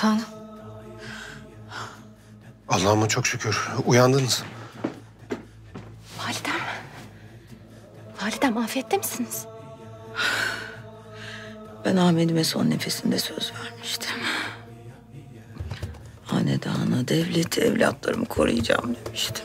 Sultanım. Allah'ıma çok şükür. Uyandınız. Validem. Validem afiyette misiniz? Ben Ahmet'ime son nefesinde söz vermiştim. Hanedanı, devleti, evlatlarımı koruyacağım demiştim.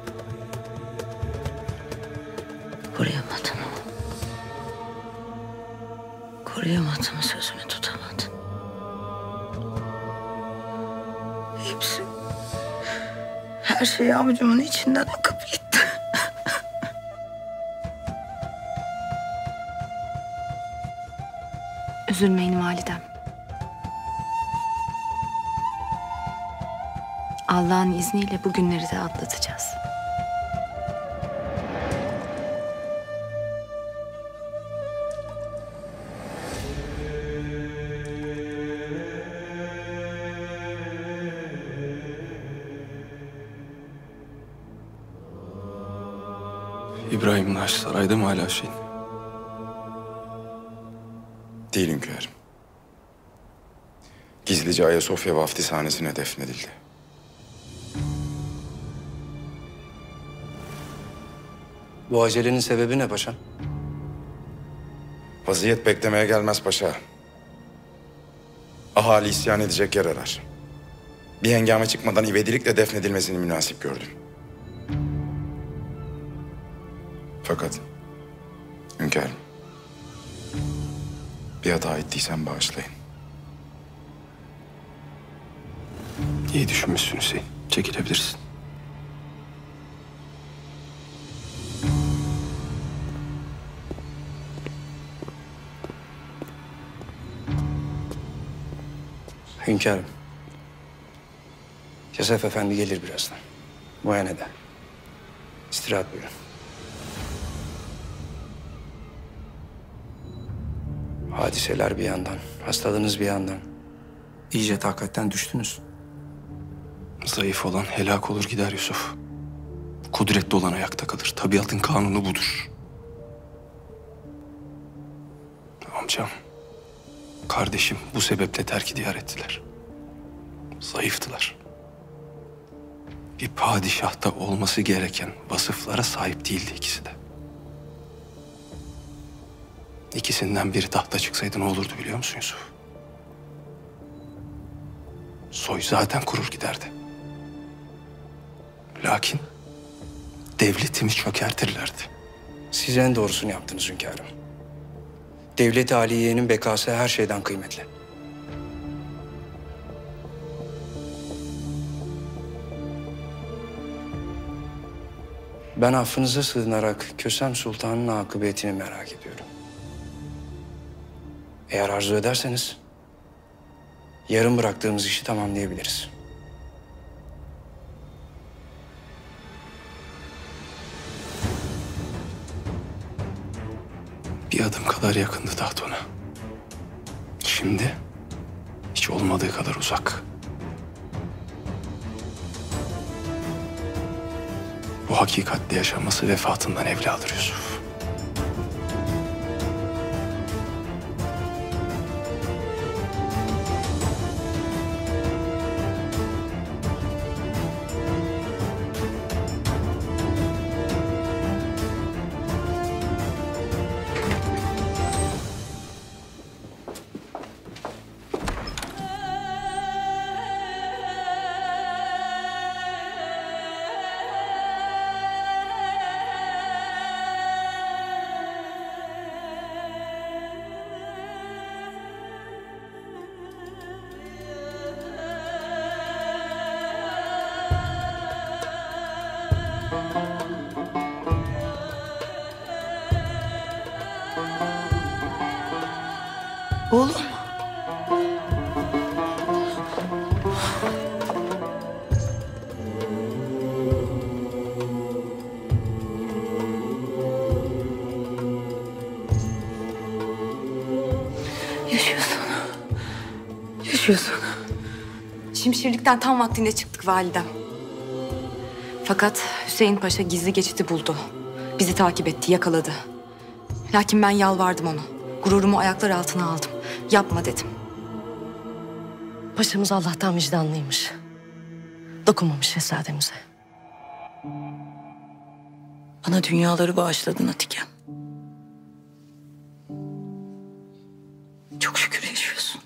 Koruyamadım. Koruyamadım, sözümü tutamadım. Hepsi, her şey avucumun içinden akıp gitti. Üzülmeyin validem. Allah'ın izniyle bu günleri de atlatacağız. İbrahim Naş sarayda mı hala şeyin? Değil hünkârım. Gizlice Ayasofya vaftizhanesine defnedildi. Bu acelenin sebebi ne paşam? Vaziyet beklemeye gelmez paşa. Ahali isyan edecek yer arar. Bir hengame çıkmadan ivedilikle defnedilmesini münasip gördüm. Fakat hünkârım, bir hata ettiysem bağışlayın. İyi düşünmüşsün Hüseyin. Çekilebilirsin. Hünkârım. Yasef Efendi gelir birazdan. Muayenede. İstirahat buyurun. Hadiseler bir yandan, hastalığınız bir yandan. İyice takatten düştünüz. Zayıf olan helak olur gider Yusuf. Kudretli olan ayakta kalır. Tabiatın kanunu budur. Amcam, kardeşim bu sebeple terk-i diyar ettiler. Zayıftılar. Bir padişahta olması gereken vasıflara sahip değildi ikisi de. İkisinden biri tahta çıksaydı ne olurdu biliyor musun Yusuf? Soy zaten kurur giderdi. Lakin devletimi çökertirlerdi. Siz en doğrusunu yaptınız hünkârım. Devlet-i Aliye'nin bekası her şeyden kıymetli. Ben affınıza sığınarak Kösem Sultan'ın akıbetini merak ediyorum. Eğer arzu ederseniz yarım bıraktığımız işi tamamlayabiliriz. Bir adım kadar yakındı taht ona. Şimdi hiç olmadığı kadar uzak. Bu hakikatle yaşaması vefatından evladır Yusuf. Oğlum. Yaşıyorsun. Yaşıyorsun. Şimşirlikten tam vaktinde çıktık validem. Fakat Hüseyin Paşa gizli geçidi buldu. Bizi takip etti, yakaladı. Lakin ben yalvardım ona. Gururumu ayaklar altına aldım. Yapma dedim. Paşamız Allah'tan vicdanlıymış. Dokunmamış şehzademize. Bana dünyaları bağışladın Atikem. Çok şükür yaşıyorsun.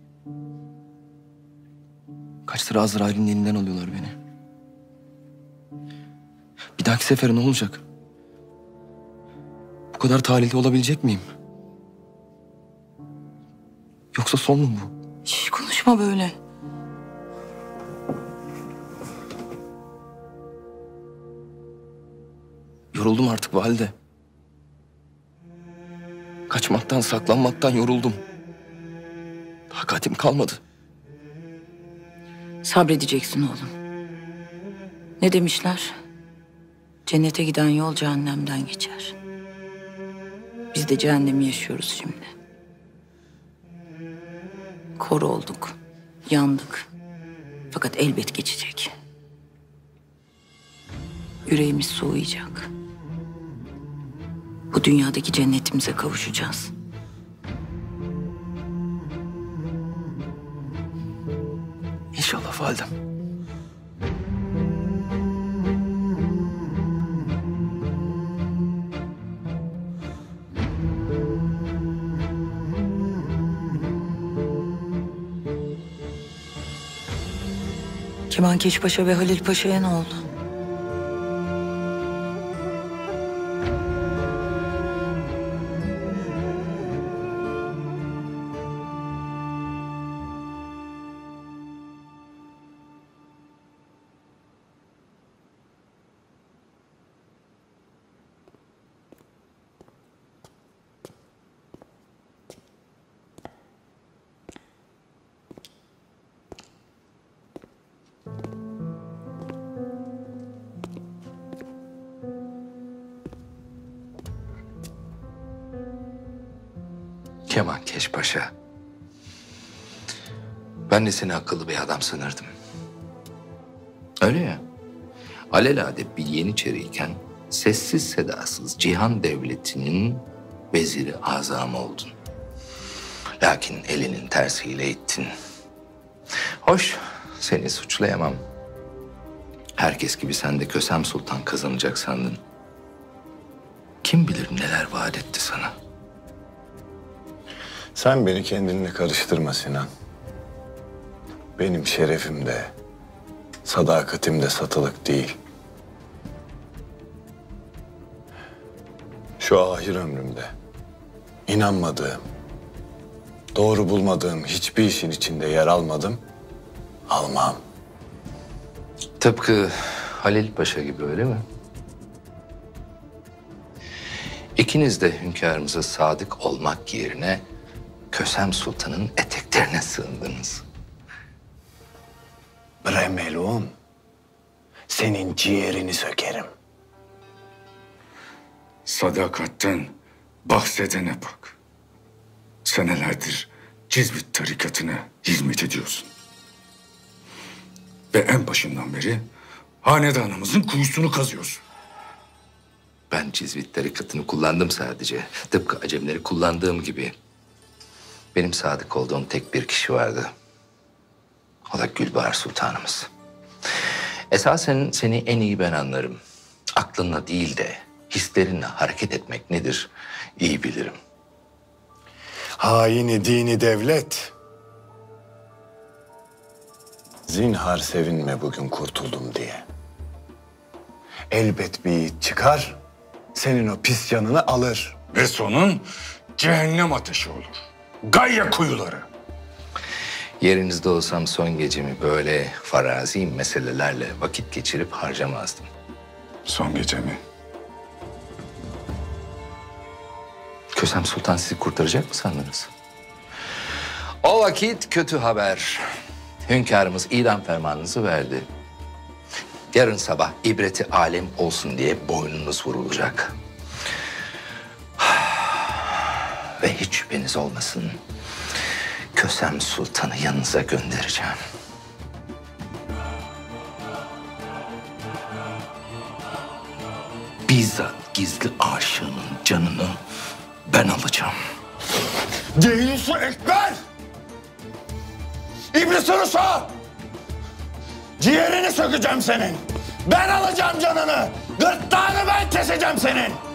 Kaç sıra Azrail'in elinden alıyorlar beni. Bir dahaki sefere ne olacak? Bu kadar talihli olabilecek miyim? Yoksa son mu bu? Şş, konuşma böyle. Yoruldum artık valide. Kaçmaktan, saklanmaktan yoruldum. Takatim kalmadı. Sabredeceksin oğlum. Ne demişler? Cennete giden yol cehennemden geçer. Biz de cehennemi yaşıyoruz şimdi. Kor olduk, yandık. Fakat elbet geçecek. Yüreğimiz soğuyacak. Bu dünyadaki cennetimize kavuşacağız. İnşallah validem. Kemankeş Paşa ve Halil Paşa'ya ne oldu? Kemankeş Paşa. Ben de seni akıllı bir adam sanırdım. Öyle ya. Alelade bir Yeniçeriyken sessiz sedasız Cihan Devleti'nin veziri azamı oldun. Lakin elinin tersiyle ittin. Hoş, seni suçlayamam. Herkes gibi sen de Kösem Sultan kazanacak sandın. Kim bilir neler vaat etti sana. Sen beni kendinle karıştırma Sinan. Benim şerefim de, sadakatim de satılık değil. Şu ahir ömrümde inanmadığım, doğru bulmadığım hiçbir işin içinde yer almadım, almam. Tıpkı Halil Paşa gibi, öyle mi? İkiniz de hünkârımıza sadık olmak yerine Kösem Sultan'ın eteklerine sığındınız. Bre melun, senin ciğerini sökerim. Sadakatten bahsedene bak. Senelerdir Cizvit tarikatına hizmet ediyorsun. Ve en başından beri hanedanımızın kuyusunu kazıyorsun. Ben Cizvit tarikatını kullandım sadece. Tıpkı Acemleri kullandığım gibi. Benim sadık olduğum tek bir kişi vardı. O da Gülbahar Sultanımız. Esasen seni en iyi ben anlarım. Aklınla değil de hislerinle hareket etmek nedir iyi bilirim. Haini dini devlet. Zinhar sevinme bugün kurtuldum diye. Elbet bir yiğit çıkar, senin o pis canını alır. Ve sonun cehennem ateşi olur. Gayya kuyuları. Yerinizde olsam son gecemi böyle farazi meselelerle vakit geçirip harcamazdım. Son gece mi? Kösem Sultan sizi kurtaracak mı sandınız? O vakit kötü haber. Hünkârımız idam fermanınızı verdi. Yarın sabah ibreti alem olsun diye boynunuz vurulacak. Ve hiç şüpheniz olmasın, Kösem Sultan'ı yanınıza göndereceğim. Bizzat gizli aşığının canını ben alacağım. Deyyus-u Ekber! İblis Rusu! Ciğerini sökeceğim senin. Ben alacağım canını. Gırtlağını ben keseceğim senin.